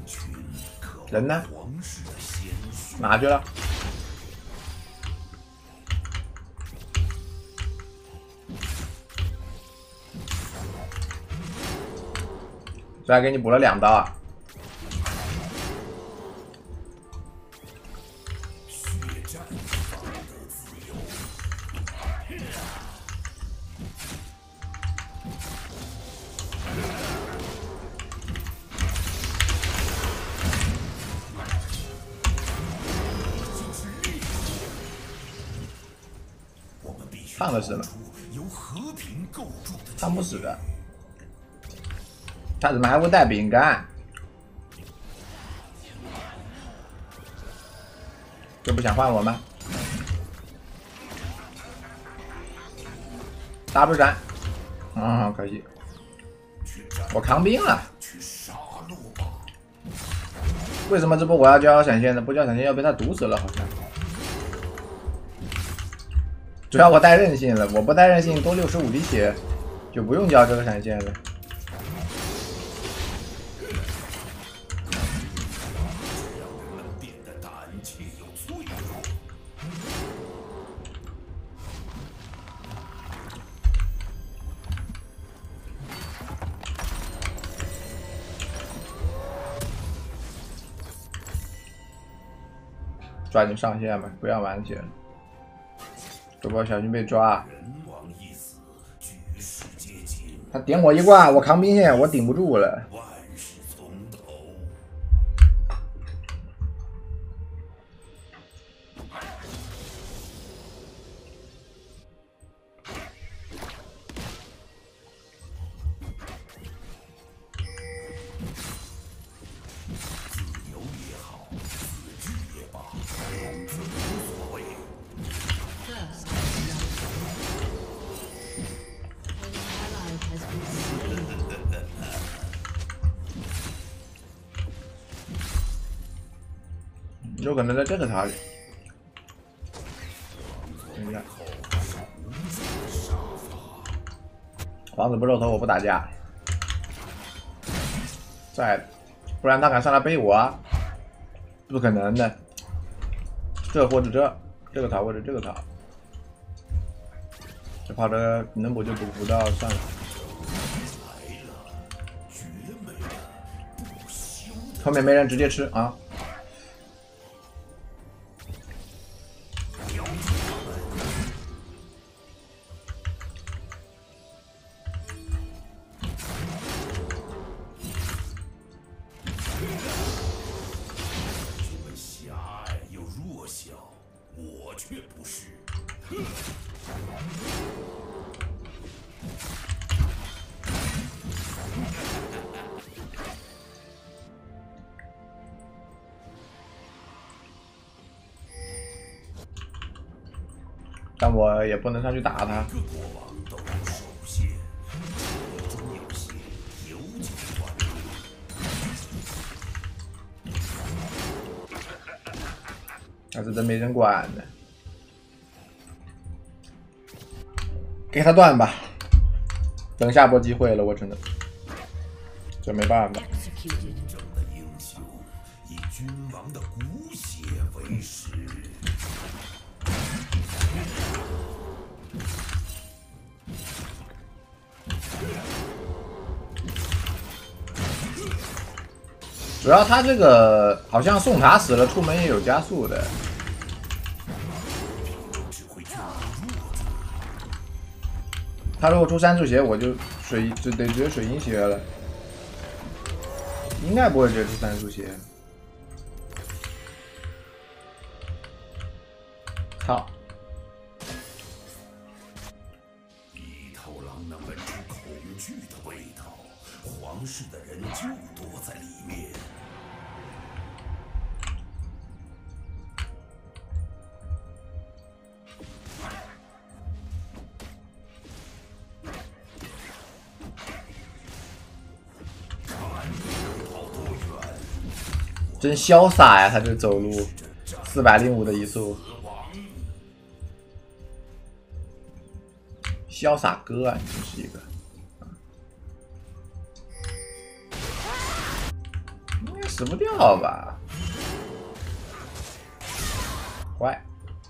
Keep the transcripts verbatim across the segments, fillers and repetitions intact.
人呢？哪去了？这还给你补了两刀啊！烫的死了，烫不死的。他怎么还会带饼干？就不想换我吗 ？W 斩，啊、嗯，可惜，我扛兵了。为什么这波我要交闪现呢？不交闪现要被他毒死了，好像。主要我带韧性了，我不带韧性多六十五滴血，就不用交这个闪现了。抓紧上线吧，不要玩起来。这波小心被抓。他点我一挂，我扛兵线，我顶不住了。有可能在这个塔里。等一下，王子不露头，我不打架。在，不然他敢上来背我啊？不可能的。这或者这，这个塔或者这个塔。这跑着能补就补，不到算了。后面没人，直接吃啊！但我也不能上去打他。还是真没人管的，给他断吧。等下波机会了，我只能，这没办法。主要他这个好像送塔死了，出门也有加速的。他如果出三速鞋，我就水就得直接水银鞋了。应该不会直接出三速鞋。操！ 一头狼能闻出恐惧的味道，皇室的人就躲在里面。 真潇洒呀，他这走路，四百零五的移速，潇洒哥啊，你真是一个。 死不掉吧？坏，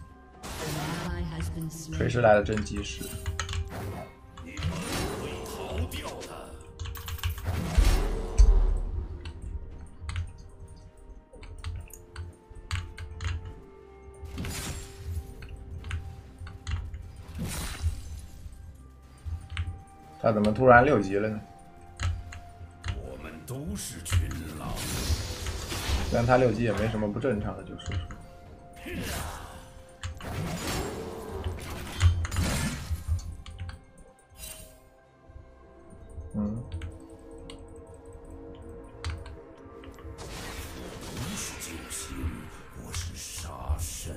锤石来的真及时。 你们可以逃掉的。 他怎么突然六级了呢？ 我们都是群狼。 虽然他六级也没什么不正常的，就说说。嗯。 你是救星，我是杀神。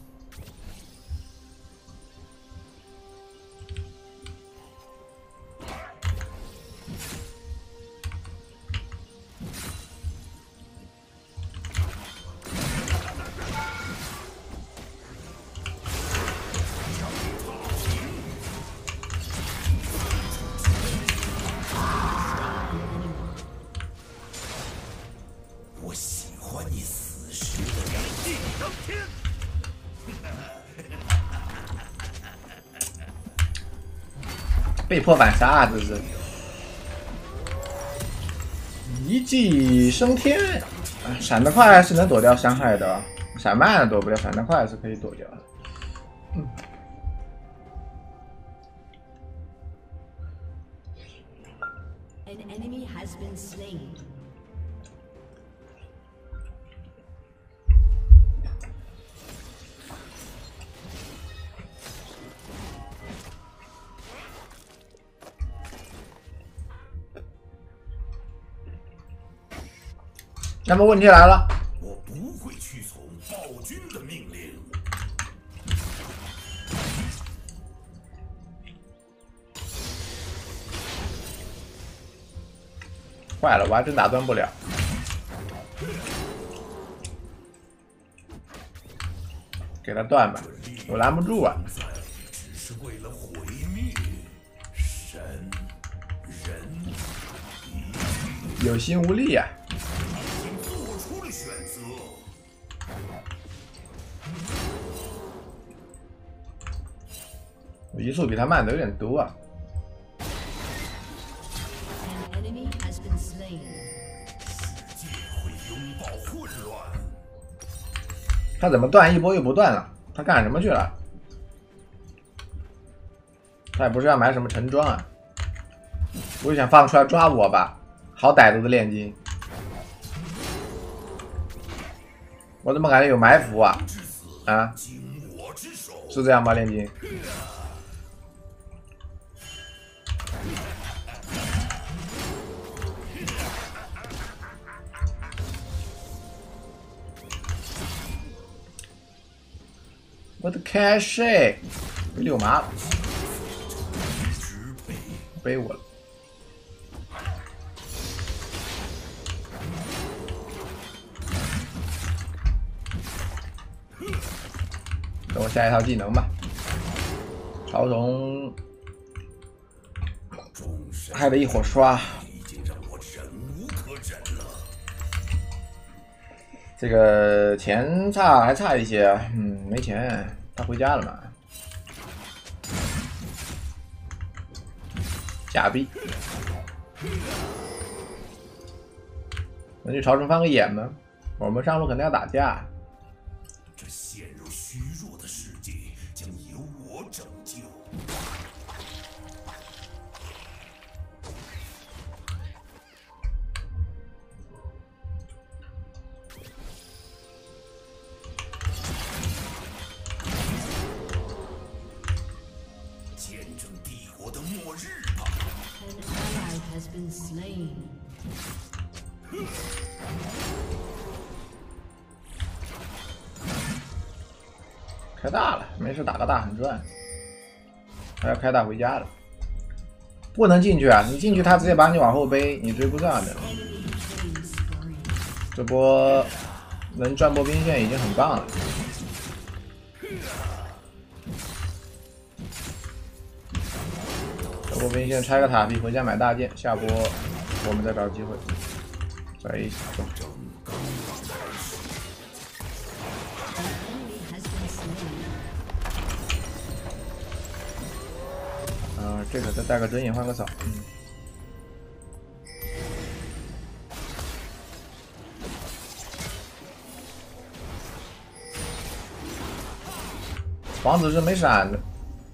我喜欢你死时的阳气升天。 被迫反杀，这是一技升天。闪得快是能躲掉伤害的，闪慢了躲不了，闪得快是可以躲掉的。嗯。 An enemy has been slain. 那么问题来了， 我不会屈从暴君的命令。 坏了，我还真打断不了。给他断吧，我拦不住啊。 只是为了毁灭神人， 有心无力啊。 已经做出了选择。 我移速比他慢的有点多啊。 他怎么断一波又不断了？他干什么去了？他也不是要买什么橙装啊，不是想放出来抓我吧？好歹毒的炼金，我怎么感觉有埋伏啊？啊，是这样吗？炼金？我的开水六麻了，背我了。等我下一套技能吧。潮虫还得一会儿刷。这个钱差还差一些，嗯，没钱，他回家了嘛。假币，能去朝城翻个眼吗？我们上路肯定要打架。 这陷入虚弱的世界将由我拯救。见证帝国的末日吧！ An ally has been slain. 开大了，没事打个大很赚。还要开大回家了，不能进去啊！你进去他直接把你往后背，你追不上的。这波能赚波兵线已经很棒了。这波兵线拆个塔皮回家买大件，下波我们再找机会。再一起走。 这个再带个针眼换个草。嗯。王子是没闪的。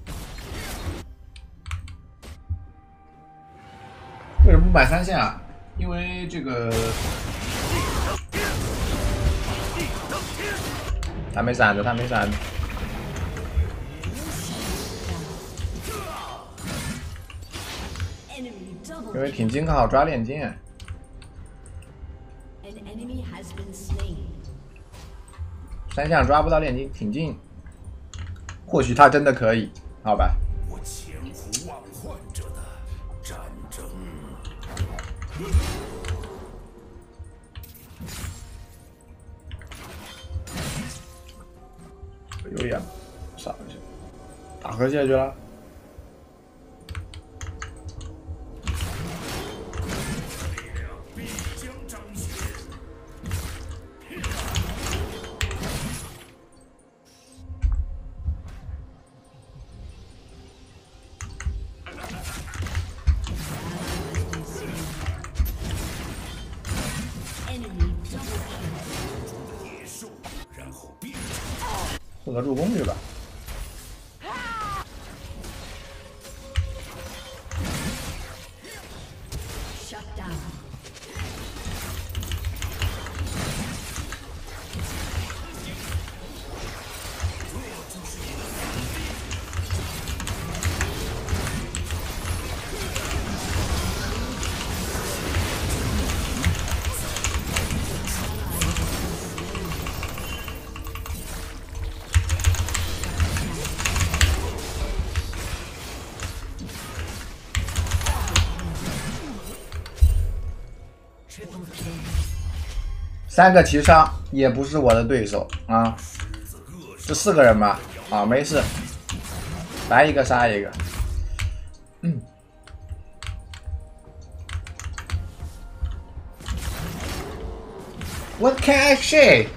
为什么不买三线啊？因为这个他没闪的，他没闪的。因为挺近刚好抓炼金。三项抓不到炼金，挺近。或许他真的可以，好吧。 我千呼万唤着的战争。 有点上去，打河下去了。混个助攻去吧。三个齐上也不是我的对手啊，这四个人吧，啊，没事，来一个杀一个。嗯。What can I say？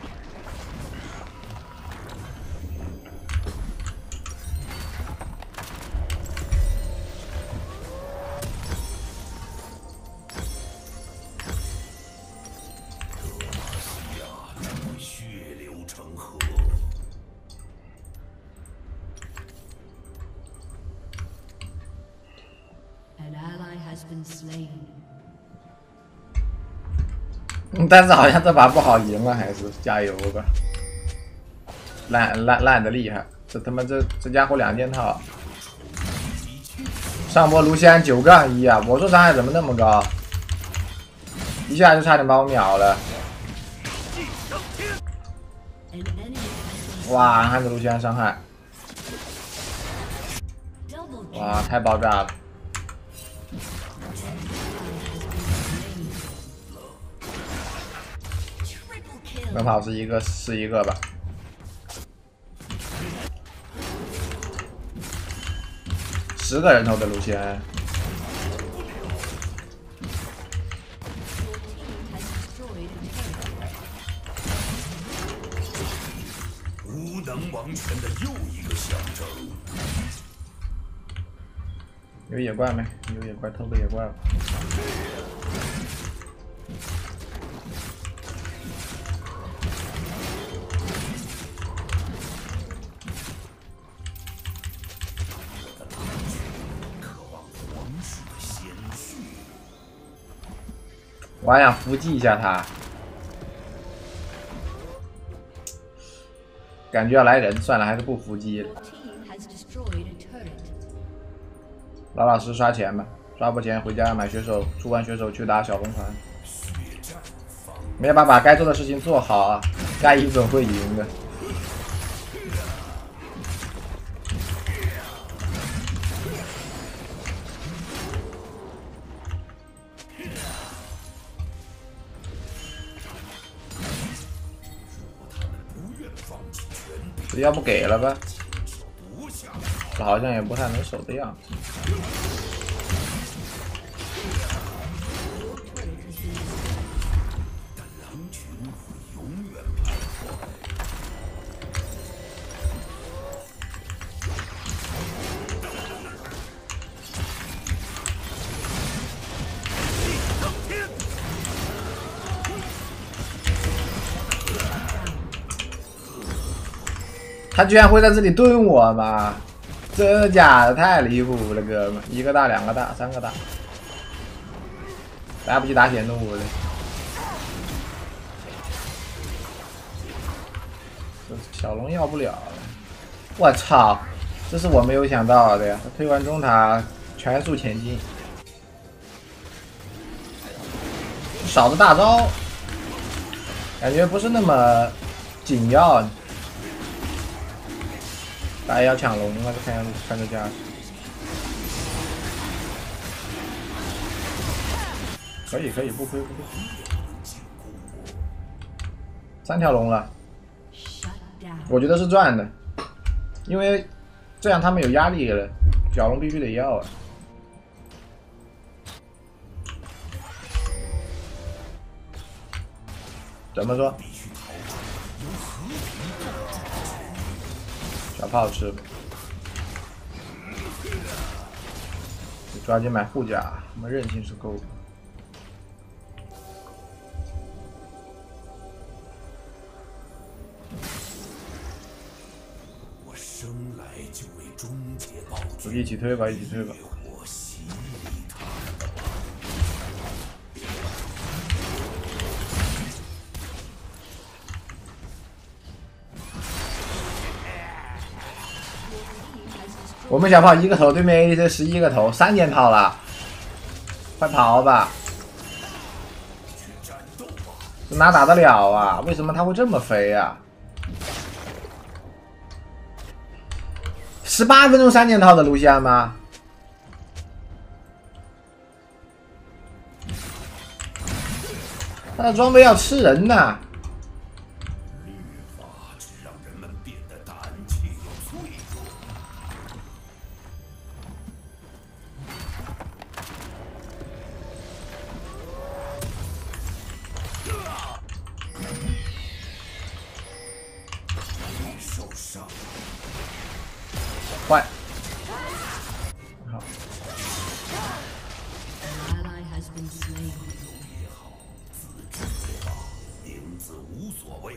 但是好像这把不好赢了，还是加油吧！烂烂烂的厉害，这他妈这这家伙两件套，上波卢锡安九杠一啊！我说伤害怎么那么高？一下就差点把我秒了！哇，看这卢锡安伤害，哇，太爆炸了！ 奔跑是一个是一个吧，十个人头的路线， 无能王权的又一个象征。 有野怪没？有野怪，偷个野怪吧。 我还想伏击一下他，感觉要来人，算了，还是不伏击了。老老实刷钱吧，刷不钱回家买血手，出完血手去打小红团。没有办法，该做的事情做好啊，该赢总会赢的。 要不给了吧？这好像也不太能守的样子。 他居然会在这里蹲我吗？真的假的？太离谱了，哥们！一个大，两个大，三个大，来不及打显动我了。小龙要不了了，我操！这是我没有想到的呀！他推完中塔，全速前进，少的大招，感觉不是那么紧要。大家要抢龙了，看样子看这架势，可以可以，不亏不亏，三条龙了，我觉得是赚的，因为这样他们有压力了，小龙必须得要啊。怎么说？小炮吃，抓紧买护甲，我们韧性是够的。 我生来就为终结暴君， 一起推吧，一起推吧。 我洗礼他们的吧。 我们小炮一个头，对面 A D C 十一个头，三件套了，快跑吧！这哪打得了啊？为什么他会这么飞啊？十八分钟三件套的卢锡安吗？他的装备要吃人呐！ 律法只让人们变得胆怯又脆弱。受伤。 坏。好。 Ally has been slain. 也好，自知也罢，名字无所谓。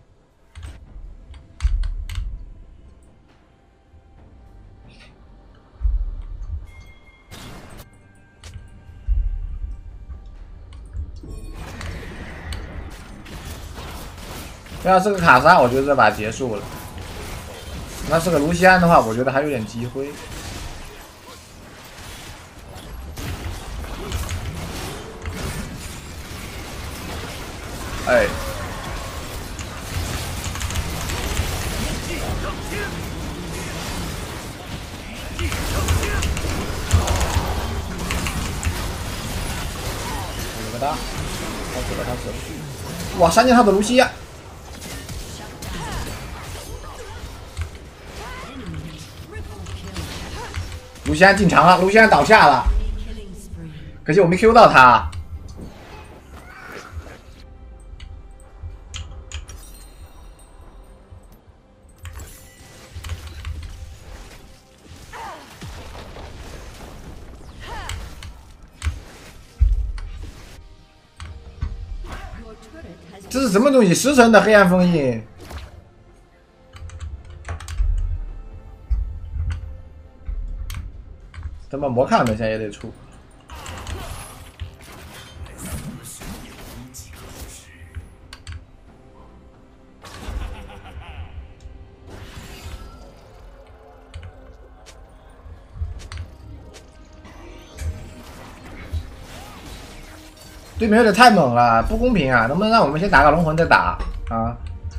要是个卡莎，我觉得这把结束了。那是个卢锡安的话，我觉得还有点机会。哎，有个大，他死了，他死了！哇，三件套的卢锡安。卢锡安进场了，卢锡安倒下了，可惜我没 Q 到他。这是什么东西？十层的黑暗封印。他妈魔卡门现在也得出。对面有点太猛了，不公平啊！能不能让我们先打个龙魂再打啊？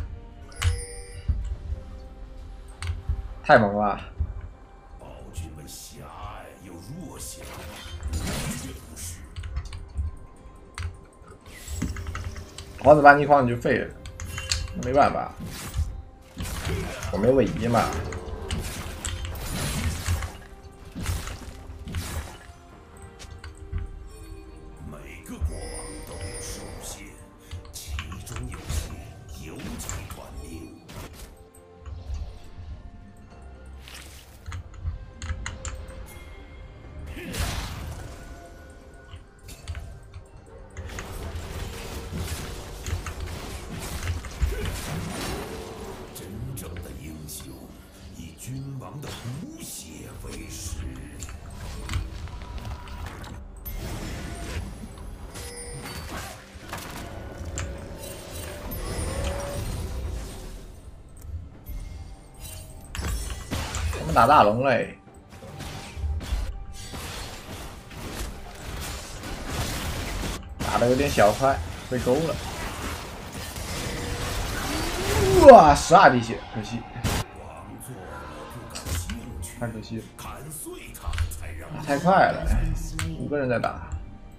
太猛了！ 暴君们狭隘又弱小，这不是。 皇子把你框你就废了，没办法，我没位移嘛。 每个国王都有受限，其中有些尤其短命。真正的英雄打大龙嘞。 打的有点小快，被勾了。哇，十二滴血，可惜，太可惜了，打太快了，五个人在打，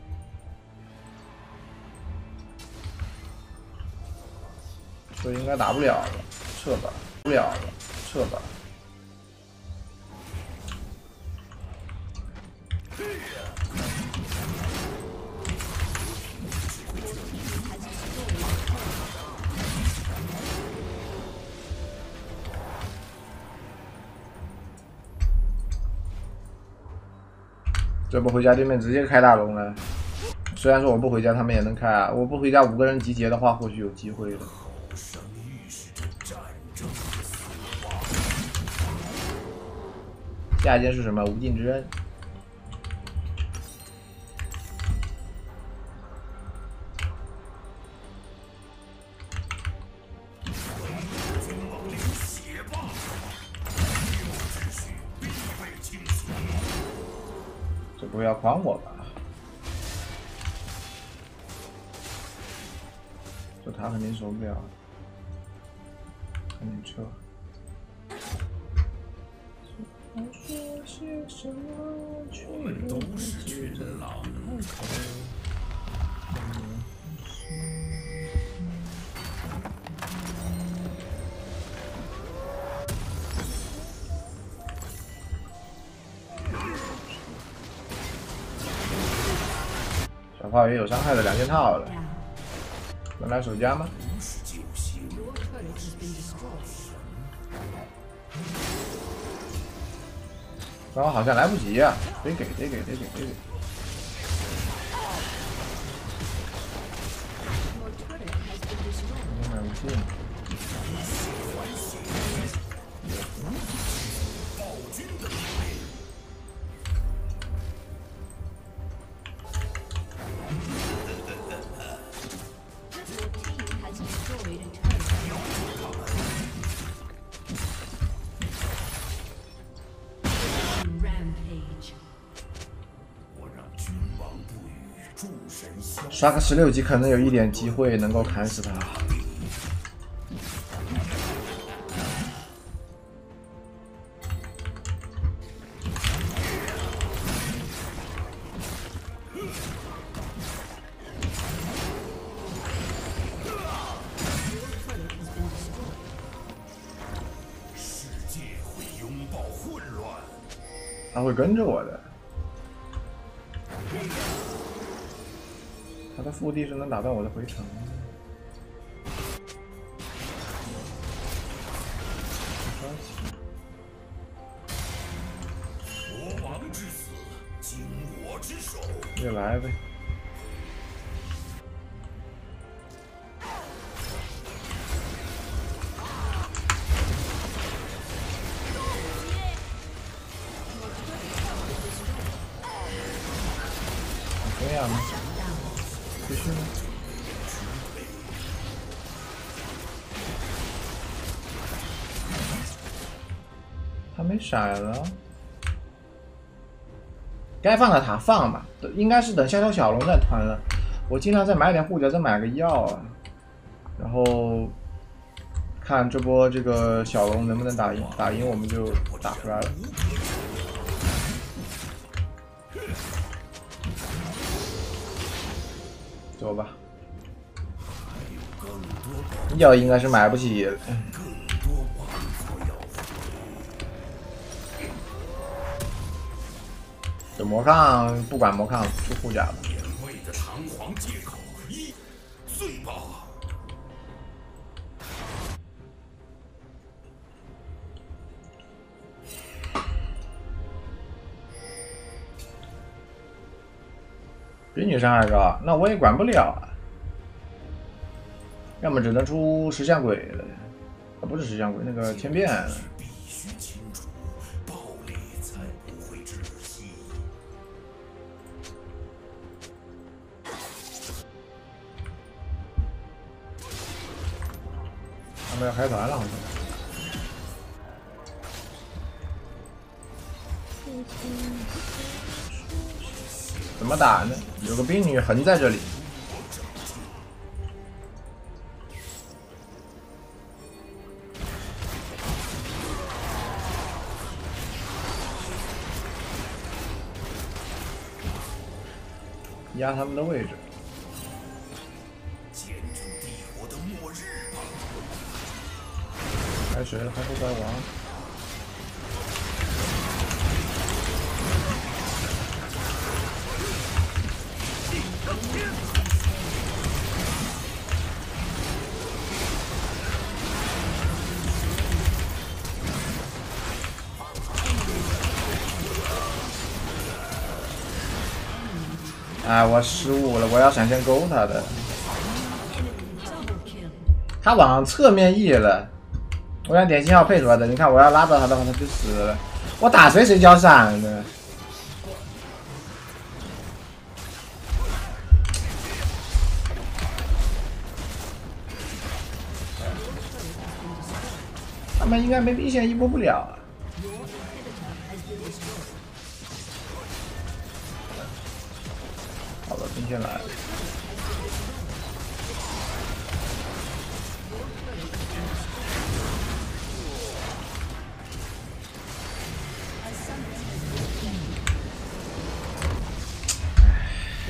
这应该打不了了，撤吧，不了了，撤吧。 这不回家对面直接开大龙了。虽然说我不回家，他们也能开啊。我不回家，五个人集结的话，或许有机会的。下一件是什么？无尽之刃。这不要诓我吧？这他肯定受不了，赶紧撤。 我们都是群狼。 小炮也有伤害的两件套了，能来守家吗？ 刚刚好像来不及啊，得给得给得给得给。买武器。刷个十六级可能有一点机会能够砍死他。 世界会拥抱混乱， 他会跟着我的。 他的腹地是能打断我的回城。 国王之死，经我之手。 就来呗。这样吗？ 继续吗？他没闪了，该放的塔放吧，应该是等下条小龙再团了。我尽量再买点护甲，再买个药啊，然后看这波这个小龙能不能打赢，打赢我们就打出来了。 走吧，药应该是买不起的。这魔抗不管魔抗出护甲吧。 堂皇借口一醉吧。 比你伤害高，那我也管不了啊。要么只能出石像鬼了，啊，不是石像鬼，那个千变。 必须清楚，暴力才不会窒息。 他们要开团了，好像。 怎么打呢？有个冰女横在这里。压他们的位置。 建筑帝国的末日吧！ 开谁了？开后怪王。哎，我失误了，我要闪现勾他的。他往侧面移了，我想点信号配出来的。你看，我要拉到他的话，他就死了。我打谁谁交闪的。他们应该没兵线一波不了啊。好了，兵线来了。